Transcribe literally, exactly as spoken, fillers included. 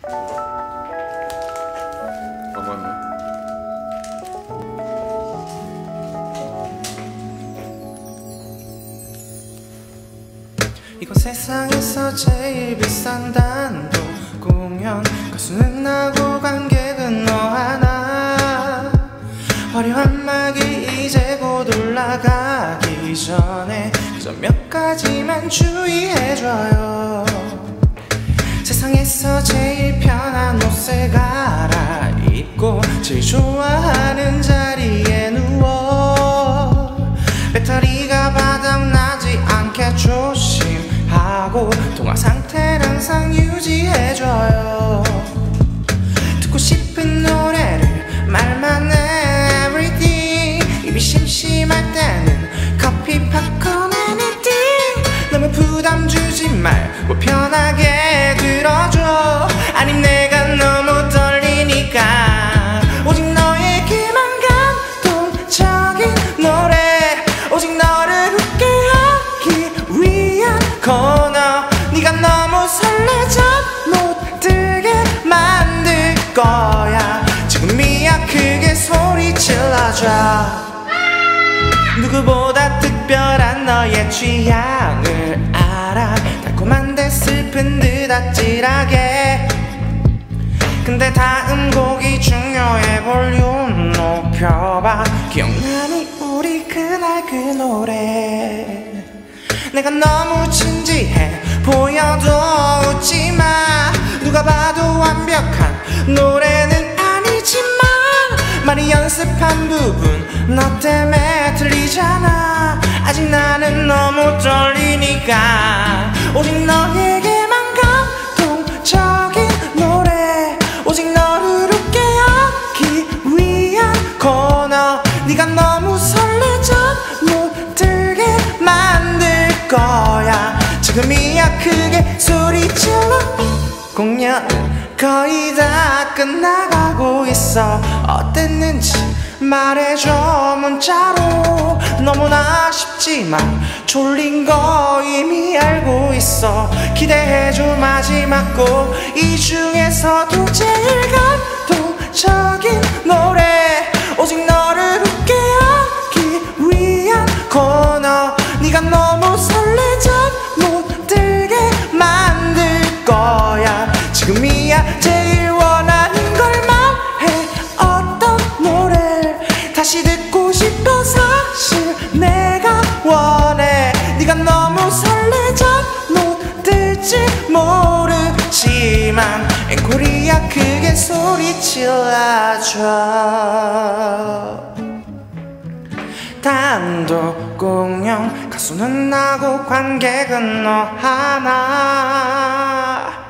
아 맞네. 이건 세상에서 제일 비싼 단독 공연. 가수는 나고 관객은 너 하나. 화려한 막이 이제 곧 올라가기 전에 그저 몇 가지만 주의해줘요. 세상에서 제일 편한 옷을 갈아입고 제일 좋아하는 자리에 누워 배터리가 바닥나지 않게 조심하고 통화 상태를 항상 유지해줘요. 듣고 싶은 노래를 말만 해 everything. 입이 심심할 때는 커피 팝콘 anything. 너무 부담 주지 말고 편하게 들어줘. 아님 내가 너무 떨리니까 오직 너에게만 감동적인 노래. 오직 너를 웃게 하기 위한 코너. 네가 너무 설레져 못 들게 만들 거야. 지금이야 크게 소리 질러줘. 누구보다 특별한 너의 취향을 알아. 달콤한데 슬픈 듯 아찔하게. 근데 다음 곡이 중요해. 볼륨 높여봐. 기억나니 우리 그날 그 노래. 내가 너무 진지해 보여도 웃지마. 누가 봐도 완벽한 노래는 아니지만 많이 연습한 부분 너 때문에 틀리잖아. 아직 나는 너무 떨리니까 오직 너에게만 감동적인 노래. 오직 너를 웃게 하기 위한 코너. 네가 너무 설레져 못 들게 만들 거야. 지금이야 크게 소리 질러. 공연은 거의 다 끝나가고 있어. 어땠는지 말해줘 문자로. 너무나 쉽지만 졸린 거 이미 알고 있어. 기대해줘 마지막 곡. 이 중에서도 제일 감동적인 노래. 오직 너를 웃게 하기 위한 코너. 네가 너무 설레져 못 들게 만들 거야. 지금이야 제일 원하는 걸 말해. 어떤 노래를 다시 듣고 싶어. 사실 내가 원해. 네가 너무 설레져 못 들지 모르지만 앵콜이야 크게 소리 질러줘. 단독 공연. 가수는 나고 관객은 너 하나.